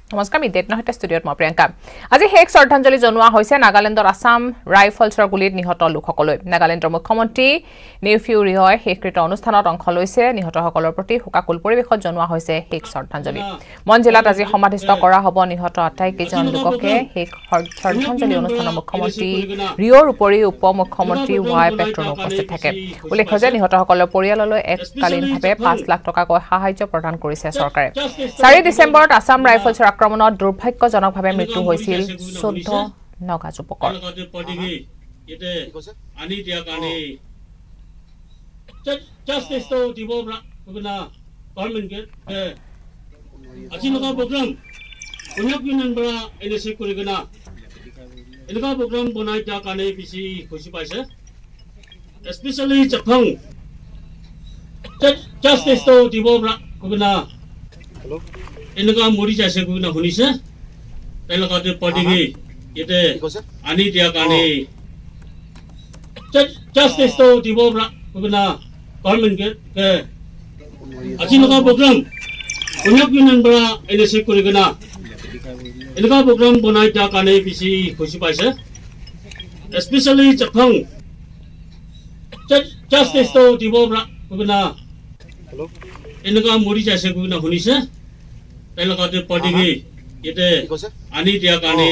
নমস্কাৰ মিডেট নহতে ষ্টুডিঅত মই প্ৰিয়ংকা আজি হেক শ্ৰদ্ধাঞ্জলি জনোৱা হৈছে নাগালেণ্ডৰ আসাম ৰাইফলছৰ গুলিত নিহত লোকসকললৈ নাগালেণ্ডৰ মুখ্যমন্ত্ৰী নেফিউ ৰিঅই হেককৃত অনুষ্ঠানত অংশ লৈছে নিহতসকলৰ প্ৰতি হুকাকুল পৰিৱেশত জনোৱা হৈছে হেক শ্ৰদ্ধাঞ্জলি মন জিলাত আজি সমাধিস্থ কৰা হ'ব নিহত আটাইকেইজন লোককে হেক শ্ৰদ্ধাঞ্জলি অনুষ্ঠানত মুখ্যমন্ত্ৰী ৰিঅৰ উপৰি উপ মুখ্যমন্ত্ৰী ৱাই পেট্ৰন উপস্থিত থাকে উল্লেখ্য যে নিহতসকলৰ পৰিয়াললৈ এককালীনভাৱে 5 লাখ টকাকৈ সাহায্য প্ৰদান কৰিছে চৰকাৰে 4 ডিচেম্বৰত আসাম ৰাইফলছৰ আক্ৰমণত দুৰ্ভাগ্যজনকভাৱে মৃত্যু হৈছিল 14 নগা যুৱকৰ especially Japan justice to dibobra guna enaga mori jase guna hunise enaga de padigi ite ani dia kane justice to dibobra guna government ke ajinaga program unak yunan bra enese kuriguna enaga program bonai dia kane bisi khushi paise especially Japan justice to dibobra guna enaga mori jase guna hunise enaga de padigi ite ani dia kane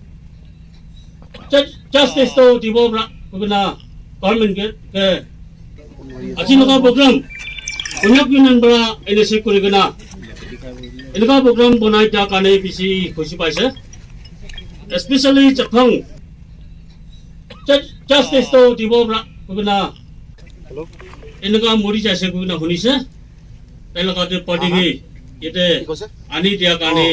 justice to dibobra guna government ke ajinaga program unak yunan bra enese kuriguna enaga program bonai dia kane bisi khushi paise especially Japan justice to dibobra guna enaga mori jase guna hunise enaga de padigi ite ani dia kane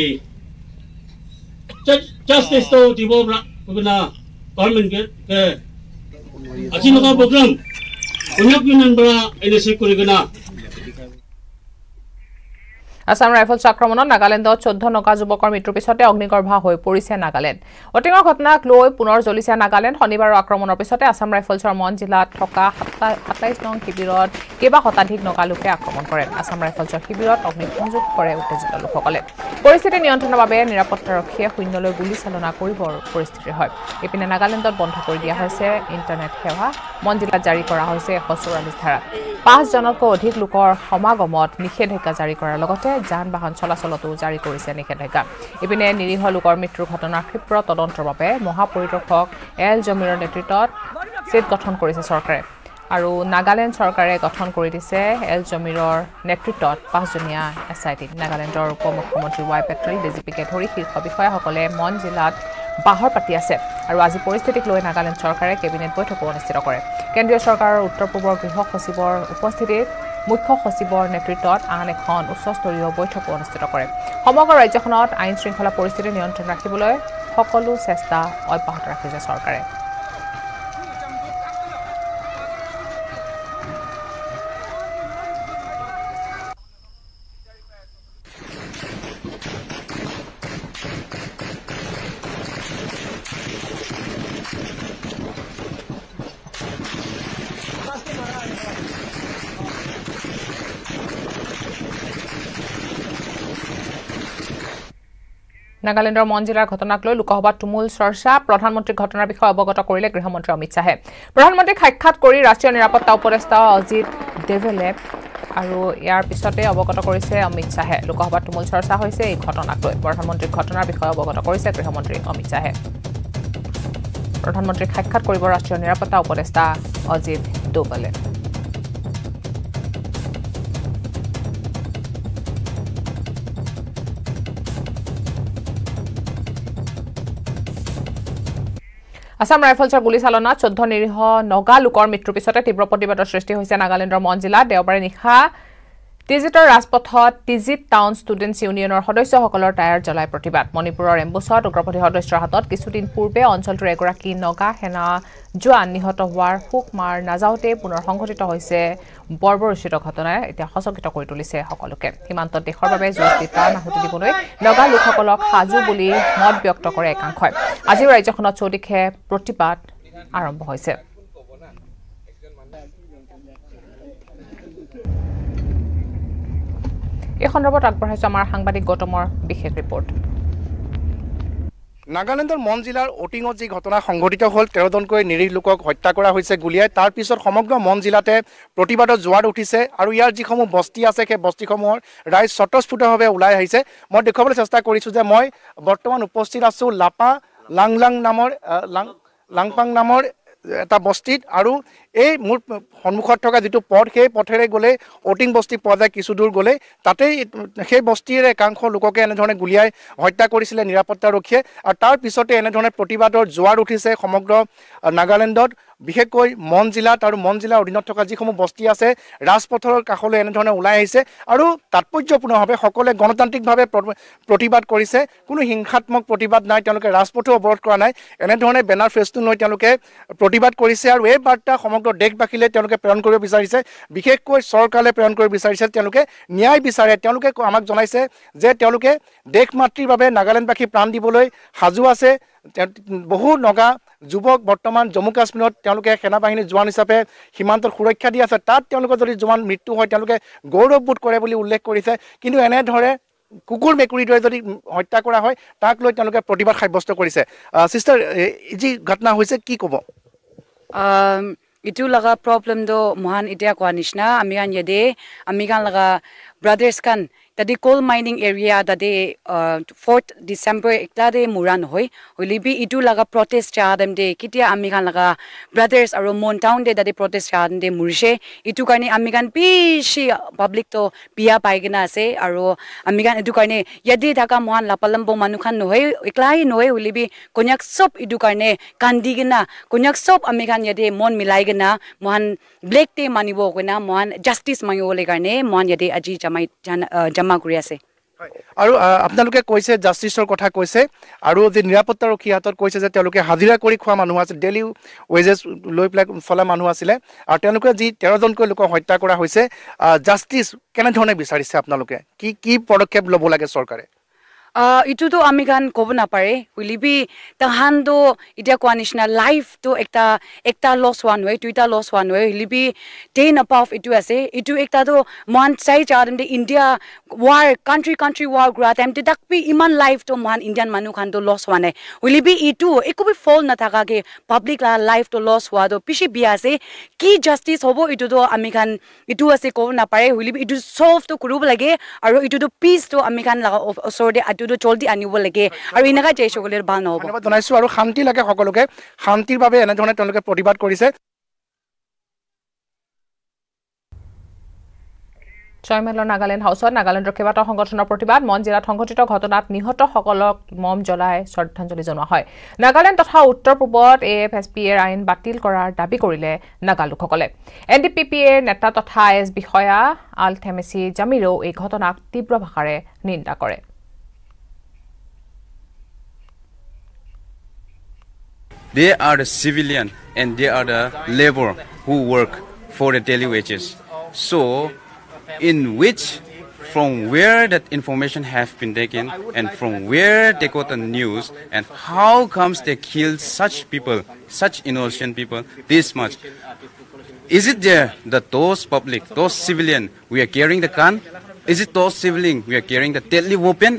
justice to dibobra guna government ke ajinaga program unak yunan bra enese kuriguna Assam rifles আক্ৰমণত নাগালেণ্ডত 14 নগা যুৱকৰ মৃত্যুৰ পিছতে অগ্নিগৰ্ভা হৈ পৰিছে নাগালেণ্ড অটিঙৰ ঘটনাক লৈ পুনৰ জ্বলিছে নাগালেণ্ড শনিবাৰৰ আক্ৰমণৰ পিছতে আসাম ৰাইফলছৰ মন জিলাত থকা 27 নং শিবিৰত কেইবা শতাধিক নগা লোকে আক্ৰমণ কৰে আসাম ৰাইফলছৰ শিবিৰত অগ্নিসংযোগ কৰে উত্তেজিত লোকসকলে পৰিস্থিতি নিয়ন্ত্ৰণৰ বাবে নিৰাপত্তাৰক্ষীয়ে শূন্যলৈ গুলী চালনা কৰিবৰ পৰিস্থিতি হয় এপিনে নাগালেণ্ডত বন্ধ কৰি দিয়া হৈছে ইণ্টাৰনেট সেৱা মন জিলাত জাৰি কৰা হৈছে 144 ধাৰা 5 জনতকৈ অধিক লোকৰ সমাগমত নিষেধাজ্ঞা জাৰি কৰাৰ লগতে যান বাহন চলাচলতো জাৰি কৰিছে নিষেধাজ্ঞা ইপিনে নিৰীহ লোকৰ মৃত্যুৰ ঘটনাৰ ক্ষিপ্ৰ তদন্তৰ বাবে মহাপৰিদৰ্শক এল জমিৰৰ নেতৃত্বত সেট গঠন কৰিছে চৰকাৰে আৰু নাগালেণ্ড চৰকাৰে গঠন কৰি দিছে এল জমিৰৰ নেতৃত্বত 5 জনীয়া এছআইটি নাগালেণ্ডৰ উপ মুখ্যমন্ত্ৰী ৱাই পেট্ৰল ডিজিপিকে ধৰি শীৰ্ষ বিষয়াসকলে মন জিলাত বাহৰ পাতি আছে আৰু আজি পৰিস্থিতিক লৈ নাগালেণ্ড চৰকাৰে কেবিনেট বৈঠক অনুষ্ঠিত কৰে কেন্দ্ৰীয় চৰকাৰৰ উত্তৰ পূবৰ গৃহ সচিবৰ উপস্থিতিত মুখ্য সচিবৰ নেতৃত্বত আন এখন উচ্চস্তৰীয় বৈঠক অনুষ্ঠিত কৰে সমগ্ৰ ৰাজ্যখনত আইন শৃংখলা পৰিস্থিতি নিয়ন্ত্ৰণ ৰাখিবলৈ সকলো চেষ্টা অব্যাহত ৰাখিছে চৰকাৰে নাগালেণ্ডৰ মন জিলাৰ ঘটনাক লৈ লোকসভাত তুমুল চৰ্চা প্ৰধানমন্ত্ৰীক ঘটনাৰ বিষয়ে অৱগত কৰিলে গৃহমন্ত্ৰী অমিত শাহে প্ৰধানমন্ত্ৰীক সাক্ষাৎ কৰি ৰাষ্ট্ৰীয় নিৰাপত্তা উপদেষ্টা অজিত ডোভালে আৰু ইয়াৰ পিছতে অৱগত কৰিছে অমিত শাহে লোকসভাত তুমুল চৰ্চা হৈছে এই ঘটনাক লৈ প্ৰধানমন্ত্ৰীক ঘটনাৰ বিষয়ে অৱগত কৰিছে গৃহমন্ত্ৰী অমিত শাহে প্ৰধানমন্ত্ৰীক সাক্ষাৎ কৰিব ৰাষ্ট্ৰীয় নিৰাপত্তা উপদেষ্টা অজিত ডোভালে আসাম ৰাইফলছৰ গুলী চালনাত 14 নিৰীহ নগা লোকৰ মৃত্যুৰ পিছতে তীব্ৰ প্ৰতিবাদৰ সৃষ্টি হৈছে নাগালেণ্ডৰ মন জিলাত দেওবাৰে নিশা টিজিটৰ ৰাজপথত টিজিট টাউন ষ্টুডেণ্টছ ইউনিয়নৰ সদস্যসকলৰ টায়াৰ জ্বলাই প্ৰতিবাদ মণিপুৰৰ এম্বুছত উগ্ৰপন্থী সদস্যৰ হাতত কিছুদিন পূৰ্বে অঞ্চলটোৰ এগৰাকী নগা সেনা জোৱান নিহত হোৱাৰ হুক মাৰ নাযাওঁতে পুনৰ সংঘটিত হৈছে বৰ্বৰোচিত ঘটনাই এতিয়া সচকিত কৰি তুলিছে সকলোকে সীমান্তত দেশৰ বাবে যুঁজ প্ৰাণ আহুতি দিবলৈ নগা লোকসকলক সাজু বুলি মত ব্যক্ত কৰে একাংশই আজিও ৰাজ্যখনত চৌদিশে প্ৰতিবাদ আৰম্ভ হৈছে এই সন্দৰ্ভত আগবঢ়াইছো আমাৰ সাংবাদিক গৌতমৰ বিশেষ ৰিপৰ্ট নাগালেণ্ডৰ মন জিলাৰ অটিঙত যি ঘটনা সংঘটিত হ'ল 13জনকৈ নিৰীহ লোকক হত্যা কৰা হৈছে গুলীয়াই তাৰ পিছত সমগ্ৰ মন জিলাতে প্ৰতিবাদৰ জোৱাৰ উঠিছে আৰু ইয়াৰ যিসমূহ বস্তি আছে সেই বস্তিসমূহৰ ৰাইজ স্বতঃস্ফূৰ্তভাৱে ওলাই আহিছে মই দেখুৱাবলৈ চেষ্টা কৰিছোঁ যে মই বৰ্তমান উপস্থিত আছোঁ লাপা লাংপাং নামৰ এটা বস্তিত আৰু এই মোৰ সন্মুখত থকা যিটো পথ সেই পথেৰে গ'লে অটিং বস্তি পোৱা যায় কিছু দূৰ গ'লে তাতেই সেই বস্তিৰে একাংশ লোককে এনেধৰণে গুলীয়াই হত্যা কৰিছিলে নিৰাপত্তাৰক্ষীয়ে আৰু তাৰ পিছতে এনেধৰণে প্ৰতিবাদৰ জোৱাৰ উঠিছে সমগ্ৰ নাগালেণ্ডত বিশেষকৈ মন জিলাত আৰু মন জিলাৰ অধীনত থকা যিসমূহ বস্তি আছে ৰাজপথৰ কাষলৈ এনেধৰণে ওলাই আহিছে আৰু তাৎপৰ্যপূৰ্ণভাৱে সকলোৱে গণতান্ত্ৰিকভাৱে প্ৰতিবাদ কৰিছে কোনো হিংসাত্মক প্ৰতিবাদ নাই তেওঁলোকে ৰাজপথো অৱৰোধ কৰা নাই এনেধৰণে বেনাৰ ফেষ্টুন লৈ তেওঁলোকে প্ৰতিবাদ কৰিছে আৰু এই বাৰ্তা সমগ্ৰ দেশবাসীলৈ তেওঁলোকে প্ৰেৰণ কৰিব বিচাৰিছে বিশেষকৈ চৰকাৰে প্ৰেৰণ কৰিব বিচাৰিছে তেওঁলোকে ন্যায় বিচাৰে তেওঁলোকে আমাক জনাইছে যে তেওঁলোকে দেশ মাতৃৰ বাবে নাগালেণ্ডবাসী প্ৰাণ দিবলৈ সাজু আছে বহু নগা যুৱক বৰ্তমান জম্মু কাশ্মীৰত তেওঁলোকে সেনাবাহিনীৰ জোৱান হিচাপে সীমান্তত সুৰক্ষা দি আছে তাত তেওঁলোকৰ যদি জোৱান মৃত্যু হয় তেওঁলোকে গৌৰৱবোধ কৰে বুলি উল্লেখ কৰিছে কিন্তু এনেদৰে কুকুৰ মেকুৰীৰ দৰে যদি হত্যা কৰা হয় তাক লৈ তেওঁলোকে প্ৰতিবাদ সাব্যস্ত কৰিছে সিস্টাৰ যি ঘটনা হৈছে কি ক'ব itu laga problem do mohan itia kwa nishna amigan yede amigan laga brothers kan tadi coal mining area tadi 4th December ekta de muran hoi holibi itu laga protest cha dem de kitia amigan laga brothers aro mon town de tadi protest cha dem de murishe itu karni amigan bishi public to pia paigena ase aro amigan itu karni yede thaka mohan lapalambo manukhan nohoi eklai nohoi holibi konyak sop itu karni kandigena konyak sop amigan yede mon milai na mohan black te manibo kena mohan justice mangole karne mohan yede aji jama kuri ase আৰু আপোনালোকে কৈছে জাষ্টিছৰ কথা কৈছে আৰু যে নিৰাপত্তাৰক্ষী হাতত কৈছে যে তেওঁলোকে হাজিৰা কৰি খোৱা মানুহ আছে ডেইলি ৱেজেছ লৈ পেলাই চলা মানুহ আছিলে আৰু তেওঁলোকে যি 13জনকৈ লোকক হত্যা কৰা হৈছে জাষ্টিছ কেনেধৰণে বিচাৰিছে আপোনালোকে কি কি পদক্ষেপ ল'ব লাগে চৰকাৰে itu to amigan kobo na pare ulibi tahan do itia kwa nishna life to ekta loss one way tuita loss one way ulibi ten above itu ase itu ekta do man sai charam de India war country war gra time dak pi iman life to man Indian manu khan do loss one ulibi itu ekobi fall na thaka ke public la life to loss wa do pishi bia ase ki justice hobo itu do amigan itu ase kobo na pare ulibi itu solve to kuru lage aro itu do peace to amigan la osorde to জলদি আনিব লাগে আৰু ইনাকা জয় সকলেৰ ভাল নহব ধন্যবাদ জনাইছো আৰু শান্তি লাগে সকলোকে শান্তিৰ বাবে এনেধৰণে তেওঁলোকে প্ৰতিবাদ কৰিছে জয়মেলৰ নাগালেণ্ড হাউচত নাগালেণ্ডৰ কেইবাটাও সংগঠনৰ প্ৰতিবাদ মন জিলাত সংঘটিত ঘটনাত নিহতসকলক মম জ্বলাই শ্ৰদ্ধাঞ্জলি জনোৱা হয় নাগালেণ্ড তথা উত্তৰ পূবত AFSPৰ আইন বাতিল কৰাৰ দাবী কৰিলে নাগালোকসকলে NDPPৰ নেতা তথা IS বিষয়া আলথেমেছি জামিৰেও এই ঘটনাক তীব্ৰ ভাষাৰে নিন্দা কৰে They are the civilian and they are the labor who work for the daily wages. So, in which, from where that information have been taken and from where they got the news and how comes they kill such people, such innocent people, this much? Is it there that those public, those civilian, we are carrying the gun? Is it those civilian, we are carrying the deadly weapon?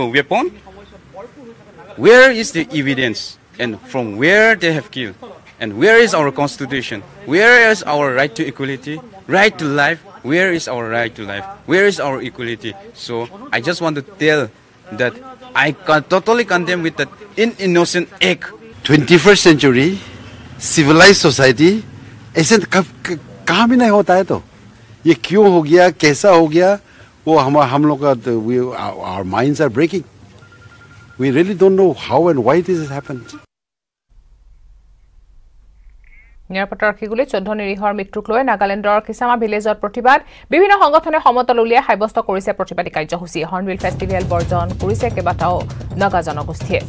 Where is the evidence? And from where they have killed, and where is our constitution? Where is our right to equality, right to life? Where is our right to life? Where is our equality? So I just want to tell that I totally condemn with that innocent act. 21st century, civilized society, ऐसे कहाँ भी नहीं होता है तो ये क्यों हो गया कैसा हो गया वो हम लोग का our minds are breaking. We really don't know how and why this has happened. নিৰাপত্তাৰক্ষীগুলি 14 নিৰীহৰ মৃত্যুক লৈ নাগালেণ্ডৰ কিসামা ভিলেজত প্ৰতিবাদ বিভিন্ন সংগঠনে সমতল উলিয়াই সাব্যস্ত কৰিছে প্ৰতিবাদী কাৰ্যসূচী হৰ্ণবিল ফেষ্টিভেল বৰ্জন কৰিছে কেইবাটাও নাগা জনগোষ্ঠীয়ে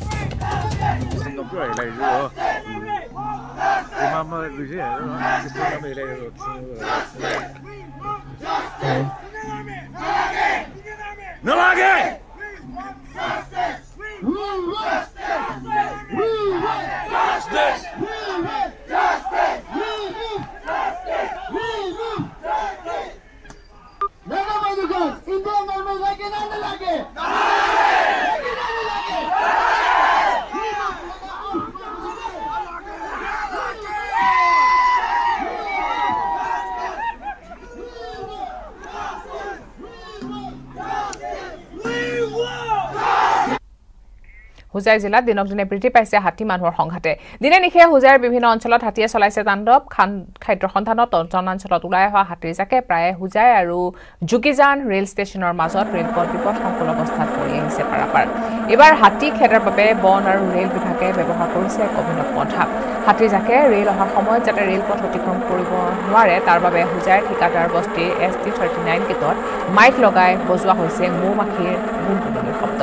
হুজাই জিলাত দিনক দিনে বৃদ্ধি পাইছে হাতী মানুহৰ সংঘাতে দিনে নিশে হুজাইৰ বিভিন্ন অঞ্চলত হাতীয়ে চলাইছে তাণ্ডৱ খাদ্যৰ সন্ধানত জনাঞ্চলত ওলাই অহা হাতীৰ জাকে প্ৰায় হুজাই আৰু জুকিজান ৰেল ষ্টেচনৰ মাজত ৰেলপথ বিপদ সংকুল অৱস্থাত পৰি আহিছে পাৰাপাৰ এবাৰ হাতী খেদাৰ বাবে বন আৰু ৰেল বিভাগে ব্যৱহাৰ কৰিছে এক অভিনৱ পন্থা হাতীৰ জাকে ৰেল অহাৰ সময়ত যাতে ৰেলপথ অতিক্ৰম কৰিব নোৱাৰে তাৰ বাবে হুজাইৰ ঠিকাদাৰ বস্তিৰ ST39 গেটত মাইক লগাই বজোৱা হৈছে মৌমাখিৰ গুণগুণনিৰ শব্দ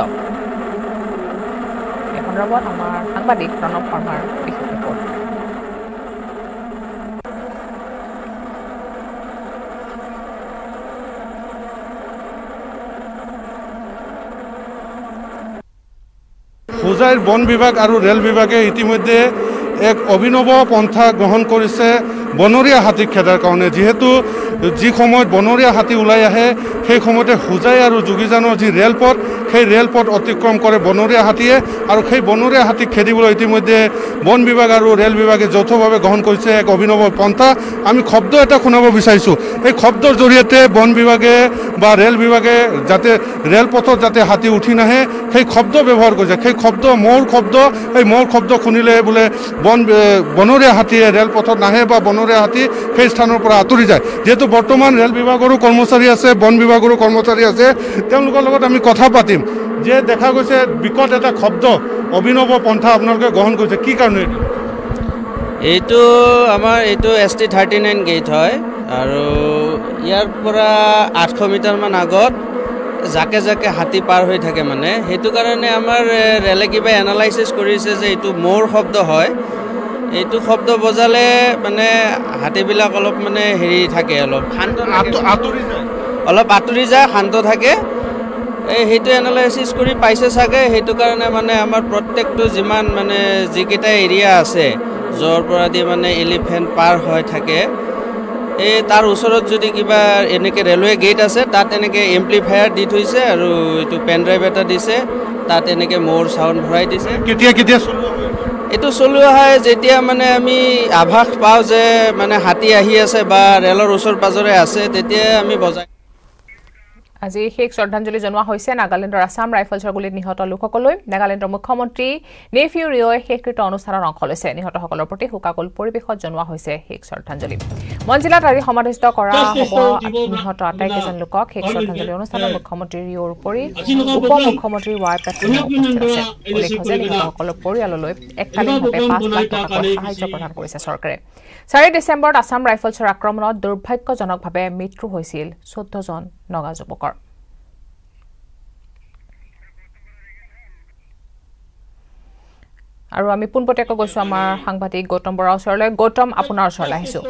এই সন্দৰ্ভত আমাৰ সাংবাদিক প্ৰণৱ শৰ্মাৰ বিশেষ ৰিপৰ্ট হুজাইৰ বন বিভাগ আৰু ৰেল বিভাগে ইতিমধ্যে এক অভিনৱ পন্থা গ্ৰহণ কৰিছে বনৰীয়া হাতী খেদাৰ কাৰণে যিহেতু যি সময়ত বনৰীয়া হাতী ওলাই আহে সেই সময়তে হুজাই আৰু জুগিজানৰ যি ৰেলপথ সেই ৰেলপথ অতিক্ৰম কৰে বনৰীয়া হাতীয়ে আৰু সেই বনৰীয়া হাতীক খেদিবলৈ ইতিমধ্যে বন বিভাগ আৰু ৰেল বিভাগে যৌথভাৱে গ্ৰহণ কৰিছে এক অভিনৱ পন্থা আমি শব্দ এটা শুনাব বিচাৰিছোঁ এই শব্দৰ জৰিয়তে বন বিভাগে বা ৰেল বিভাগে যাতে ৰেলপথত যাতে হাতী উঠি নাহে সেই শব্দ ব্যৱহাৰ কৰিছে সেই শব্দ মৌৰ শব্দ এই মৌৰ শব্দ শুনিলে বোলে বনৰীয়া হাতীয়ে ৰেলপথত নাহে বা বনৰীয়া হাতী সেই স্থানৰ পৰা আঁতৰি যায় যেহেতু বৰ্তমান ৰেল বিভাগৰো কৰ্মচাৰী আছে বন বিভাগৰো কৰ্মচাৰী আছে তেওঁলোকৰ লগত আমি কথা পাতিম যে দেখা গৈছে বিকট এটা শব্দ অভিনৱ পন্থা আপোনালোকে গ্ৰহণ কৰিছে কি কাৰণে এইটো আমাৰ এইটো ST39 গেট হয় আৰু ইয়াৰ পৰা 800 মিটাৰমান আগত জাকে জাকে হাতী পাৰ হৈ থাকে মানে সেইটো কাৰণে আমাৰ ৰেলে কিবা এনালাইচিছ কৰিছে যে এইটো মৌৰ শব্দ হয় এইটো শব্দ বজালে মানে হাতীবিলাক অলপ মানে হেৰি থাকে অলপ শান্ত অলপ আঁতৰি যায় শান্ত থাকে সেইটো এনালাইচিছ কৰি পাইছে চাগে সেইটো কাৰণে মানে আমাৰ প্ৰত্যেকটো যিমান মানে যিকেইটা এৰিয়া আছে য'ৰ পৰা দি মানে এলিফেণ্ট পাৰ হৈ থাকে এই তাৰ ওচৰত যদি কিবা এনেকৈ ৰেলৱে গেট আছে তাত এনেকৈ এম্প্লিফায়াৰ দি থৈছে আৰু এইটো পেন ড্ৰাইভ এটা দিছে তাত এনেকৈ মৌৰ চাউণ্ড ভৰাই দিছে কেতিয়া এইটো চলোৱা হয় যেতিয়া মানে আমি আভাস পাওঁ যে মানে হাতী আহি আছে বা ৰেলৰ ওচৰ পাজৰে আছে তেতিয়া আমি বজাই আজি শেষ শ্ৰদ্ধাঞ্জলি জনোৱা হৈছে নাগালেণ্ডৰ আছাম ৰাইফলছৰ গুলীত নিহত লোকসকললৈ নাগালেণ্ডৰ মুখ্যমন্ত্ৰী নেফিউ ৰিঅ'ই শেষকৃত অনুষ্ঠানত অংশ লৈছে নিহতসকলৰ প্ৰতি শোকাকুল পৰিৱেশত জনোৱা হৈছে শেষ শ্ৰদ্ধাঞ্জলি মঞ্জিলাত আজি সমাধিস্থ কৰা হ'ব নিহত আটাইকেইজন লোকক শেষ শ্ৰদ্ধাঞ্জলি অনুষ্ঠানত মুখ্যমন্ত্ৰী ৰিঅ'ৰ উপৰি উপ মুখ্যমন্ত্ৰী ৱাই পেট্ৰলিয়াম উপস্থিত আছে উল্লেখ্য যে নিহতসকলৰ পৰিয়াললৈ এককালীনভাৱে 5 লাখ টকাকৈ সাহায্য প্ৰদান কৰিছে চৰকাৰে 4 ডিচেম্বৰত আছাম ৰাইফলছৰ আক্ৰমণত দুৰ্ভাগ্যজনকভাৱে মৃত্যু হৈছিল 14জন নগা যুৱকৰ আৰু আমি পোনপটীয়াকৈ গৈছো আমাৰ সাংবাদিক গৌতম বৰাৰ ওচৰলৈ গৌতম আপোনাৰ ওচৰলৈ আহিছো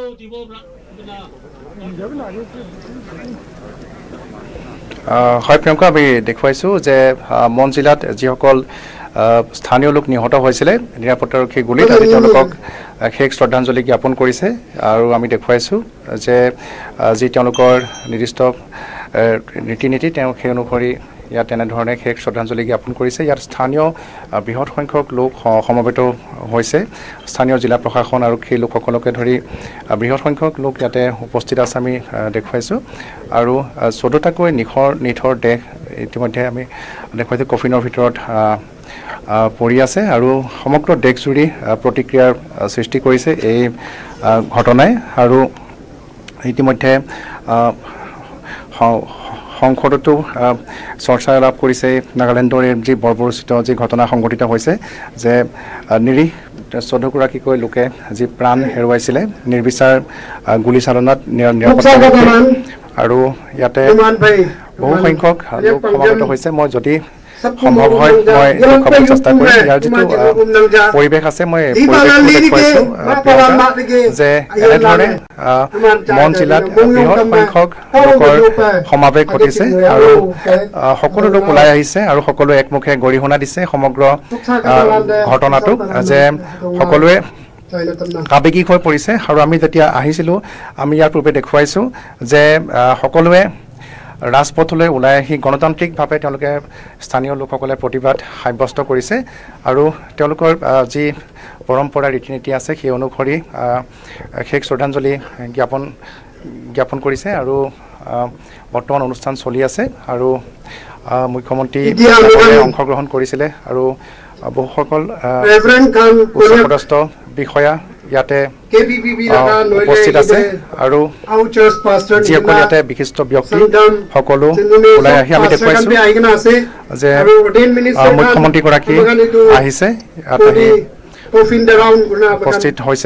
হয় প্ৰিয়ংকা আমি দেখুৱাইছোঁ যে মন জিলাত যিসকল স্থানীয় লোক নিহত হৈছিলে নিৰাপত্তাৰক্ষী গুলীত আজি তেওঁলোকক শেষ শ্ৰদ্ধাঞ্জলি জ্ঞাপন কৰিছে আৰু আমি দেখুৱাইছোঁ যে যি তেওঁলোকৰ নিৰ্দিষ্ট ৰীতি নীতি তেওঁ সেই অনুসৰি ইয়াত তেনেধৰণে শেষ শ্ৰদ্ধাঞ্জলি জ্ঞাপন কৰিছে ইয়াত স্থানীয় বৃহৎ সংখ্যক লোক সমবেত হৈছে স্থানীয় জিলা প্ৰশাসন আৰু সেই লোকসকলকে ধৰি বৃহৎ সংখ্যক লোক ইয়াতে উপস্থিত আছে আমি দেখুৱাইছোঁ আৰু 14টাকৈ নিথৰ দেহ ইতিমধ্যে আমি দেখুৱাইছোঁ কফিনৰ ভিতৰত পৰি আছে আৰু সমগ্ৰ দেশজুৰি প্ৰতিক্ৰিয়াৰ সৃষ্টি কৰিছে এই ঘটনাই আৰু ইতিমধ্যে সংসদতো চৰ্চা লাভ কৰিছে নাগালেণ্ডৰ যি বৰ্বৰোচিত যি ঘটনা সংঘটিত হৈছে যে নিৰীহ 14গৰাকীকৈ লোকে যি প্ৰাণ হেৰুৱাইছিলে নিৰ্বিচাৰ গুলীচালনাত নিৰাপত্তা আৰু ইয়াতে বহু সংখ্যক লোক সমাগত হৈছে মই যদি সম্ভৱ হয় মই দেখুৱাবলৈ চেষ্টা কৰিম ইয়াৰ যিটো পৰিৱেশ আছে মই দেখুৱাইছোঁ যে এনেধৰণে মন জিলাত বৃহৎ সংখ্যক লোকৰ সমাৱেশ ঘটিছে আৰু সকলো লোক ওলাই আহিছে আৰু সকলোৱে একমুখে গৰিহণা দিছে সমগ্ৰ ঘটনাটোক যে সকলোৱে আৱেগিক হৈ পৰিছে আৰু আমি যেতিয়া আহিছিলোঁ আমি ইয়াৰ পূৰ্বে দেখুৱাইছোঁ যে সকলোৱে ৰাজপথলৈ ওলাই আহি গণতান্ত্ৰিকভাৱে তেওঁলোকে স্থানীয় লোকসকলে প্ৰতিবাদ সাব্যস্ত কৰিছে আৰু তেওঁলোকৰ যি পৰম্পৰা ৰীতি নীতি আছে সেই অনুসৰি শেষ শ্ৰদ্ধাঞ্জলি জ্ঞাপন কৰিছে আৰু বৰ্তমান অনুষ্ঠান চলি আছে আৰু মুখ্যমন্ত্ৰী অংশগ্ৰহণ কৰিছিলে আৰু বহুসকল Reverend Khan উচ্চপদস্থ বিষয়া ইয়াতে KBBB উপস্থিত আছে আৰু our church pastor যিসকল ইয়াতে বিশিষ্ট ব্যক্তি সকলো ওলাই আহি আমি দেখুৱাইছো যে মুখ্যমন্ত্ৰীগৰাকী আহিছে ইয়াতে উপস্থিত হৈছে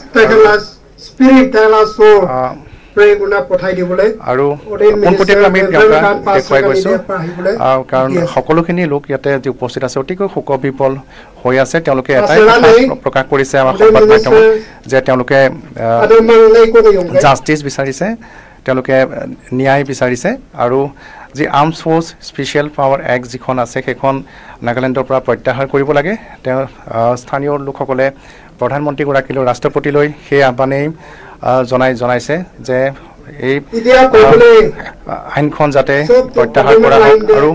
আৰু পোনপটীয়াকৈ আমি দেখুৱাই গৈছো কাৰণ সকলোখিনি লোক ইয়াতে যি উপস্থিত আছে অতিকৈ শোকবিহ্বল হৈ আছে তেওঁলোকে এটাই প্ৰকাশ কৰিছে আমাৰ সংবাদ মাধ্যমত যে তেওঁলোকে জাষ্টিছ বিচাৰিছে তেওঁলোকে ন্যায় বিচাৰিছে আৰু যি arms forces special power act যিখন আছে সেইখন নাগালেণ্ডৰ পৰা প্ৰত্যাহাৰ কৰিব লাগে তেওঁ স্থানীয় লোকসকলে প্ৰধানমন্ত্ৰীগৰাকীলৈ ৰাষ্ট্ৰপতিলৈ সেই আহ্বানেই জনাইছে যে এই আইনখন যাতে প্ৰত্যাহাৰ কৰা হওক আৰু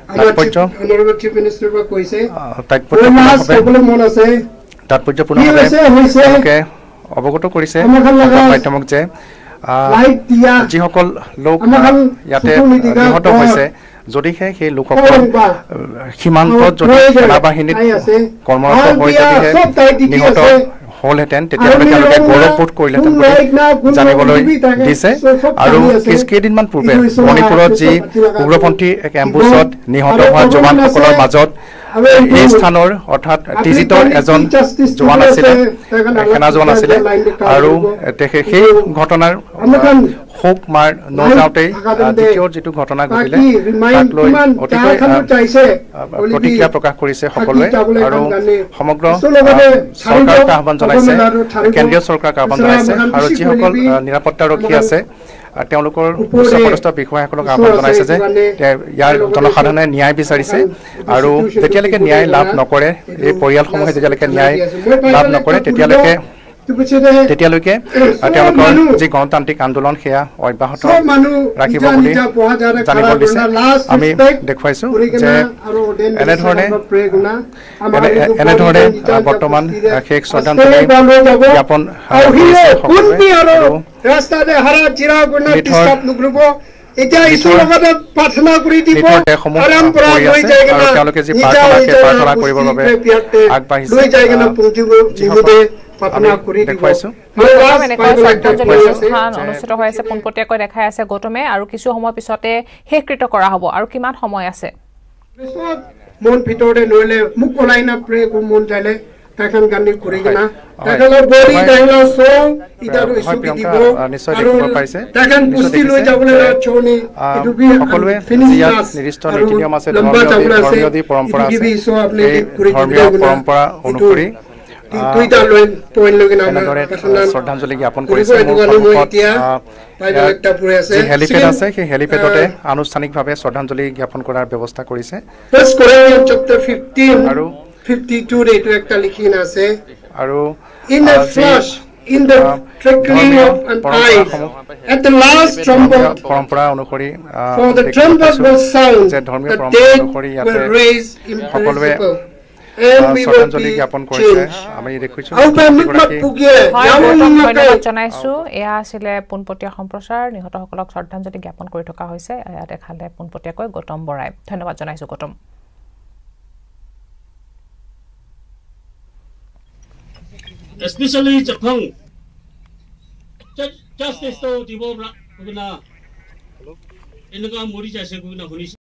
তাৎপৰ্যপূৰ্ণভাৱে অৱগত কৰিছে মাধ্যমক যে যিসকল লোক ইয়াতে নিহত হৈছে যদিহে সেই লোকসকল সীমান্তত যদি সেনাবাহিনীত কৰ্মৰত হৈ যদিহে নিহত হ'লহেঁতেন তেতিয়াহ'লে তেওঁলোকে গৌৰৱবোধ কৰিলেহেঁতেন বুলি জানিবলৈ দিছে আৰু কেইদিনমান পূৰ্বে মণিপুৰত যি উগ্ৰপন্থী এক এম্বুছত নিহত হোৱা জোৱানসকলৰ মাজত এই স্থানৰ অৰ্থাৎ টিজিটৰ এজন জোৱান আছিলে সেনা জোৱান আছিলে আৰু সেই ঘটনাৰ শোক মাৰ নগাঁৱতেই দ্বিতীয় যিটো ঘটনা ঘটিলে তাক লৈ অতিকৈ প্ৰতিক্ৰিয়া প্ৰকাশ কৰিছে সকলোৱে আৰু সমগ্ৰ চৰকাৰক আহ্বান জনাইছে কেন্দ্ৰীয় চৰকাৰক আহ্বান জনাইছে আৰু যিসকল নিৰাপত্তাৰক্ষী আছে তেওঁলোকৰ উচ্চপদস্থ বিষয়াসকলক আহ্বান জনাইছে যে ইয়াৰ জনসাধাৰণে ন্যায় বিচাৰিছে আৰু যেতিয়ালৈকে ন্যায় লাভ নকৰে এই পৰিয়ালসমূহে যেতিয়ালৈকে ন্যায় লাভ নকৰে তেতিয়ালৈকে তেওঁলোকৰ যি গণতান্ত্ৰিক আন্দোলন সেয়া অব্যাহত ৰাখিব বুলি জানিব দিছে আমি দেখুৱাইছো যে এনেধৰণে বৰ্তমান শেষ শ্ৰদ্ধাঞ্জলি জ্ঞাপন তেওঁলোকে যি প্ৰাৰ্থনা কৰিবৰ বাবে আগবাঢ়িছে অনুষ্ঠিত হৈ আছে পোনপটীয়াকৈ দেখাই আছে গৌতমে আৰু কিছু সময় পিছতে শেষকৃত কৰা হ'ব আৰু কিমান সময় আছে মন ভিতৰতে নইলে মোক ওলাই না প্ৰে মন যাইলে তাখন গানি কৰি কিনা তাখলৰ বডি তাখলৰ সং ইটাৰো ইস্যু দিব নিশ্চয় দেখিব পাইছে তাখন পুষ্টি লৈ যাবলৈ চনি ইটো বি সকলোৱে ইয়াত নিৰ্দিষ্ট নীতি নিয়ম আছে ধৰ্মীয় পৰম্পৰা আছে ধৰ্মীয় পৰম্পৰা অনুসৰি শ্ৰদ্ধাঞ্জলি জ্ঞাপন কৰিছে যি হেলিপেড আছে সেই হেলিপেডতে আনুষ্ঠানিকভাৱে শ্ৰদ্ধাঞ্জলি জ্ঞাপন কৰাৰ ব্যৱস্থা কৰিছে আৰু পৰম্পৰা অনুসৰি যে ধৰ্মীয় পৰম্পৰা অনুসৰি ইয়াতে সকলোৱে শ্ৰদ্ধাঞ্জলি জ্ঞাপন কৰিছে আমি দেখিছো ধন্যবাদ জনাইছো এয়া আছিলে পোনপটীয়া সম্প্ৰচাৰ নিহতসকলক শ্ৰদ্ধাঞ্জলি জ্ঞাপন কৰি থকা হৈছে এয়া দেখালে পোনপটীয়াকৈ গৌতম বৰাই ধন্যবাদ জনাইছো Gautam especially Japan justice to দিব না এনেকা মৰি যাইছে কোনা শুনিছে